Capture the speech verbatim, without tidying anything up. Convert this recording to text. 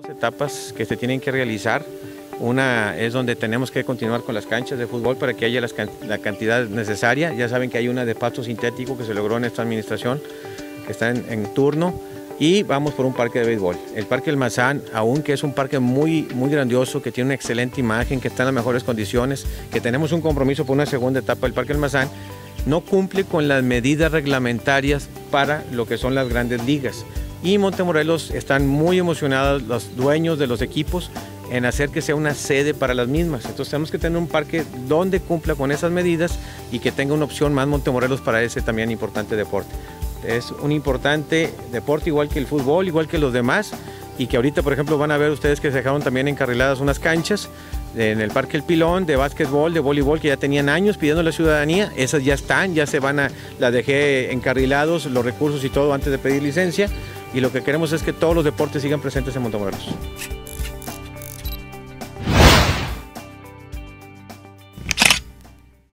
Etapas que se tienen que realizar. Una es donde tenemos que continuar con las canchas de fútbol para que haya las, la cantidad necesaria. Ya saben que hay una de pasto sintético que se logró en esta administración, que está en, en turno. Y vamos por un parque de béisbol. El Parque El Mazán, aunque es un parque muy, muy grandioso, que tiene una excelente imagen, que está en las mejores condiciones, que tenemos un compromiso por una segunda etapa del Parque El Mazán, no cumple con las medidas reglamentarias para lo que son las grandes ligas. Y Montemorelos están muy emocionados los dueños de los equipos en hacer que sea una sede para las mismas. Entonces tenemos que tener un parque donde cumpla con esas medidas y que tenga una opción más Montemorelos para ese también importante deporte. Es un importante deporte igual que el fútbol, igual que los demás, y que ahorita, por ejemplo, van a ver ustedes que se dejaron también encarriladas unas canchas en el Parque El Pilón de básquetbol, de voleibol, que ya tenían años pidiendo la ciudadanía. Esas ya están, ya se van a, las dejé encarrilados, los recursos y todo antes de pedir licencia, y lo que queremos es que todos los deportes sigan presentes en Montemorelos.